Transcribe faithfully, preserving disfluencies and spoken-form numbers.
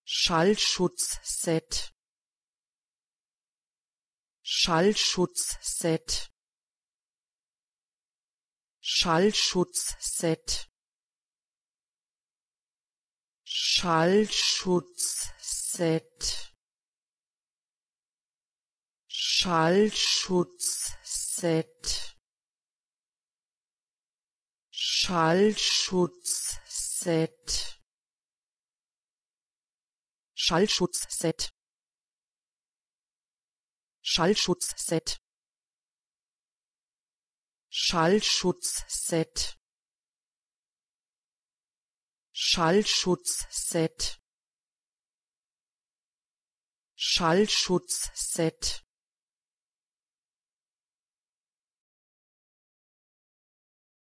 Schallschutzset, Schallschutzset, Schallschutzset, Schallschutzset, Schallschutzset, Schallschutzset, Schallschutzset, Schallschutzset, Schallschutzset, Schallschutzset, Schallschutzset,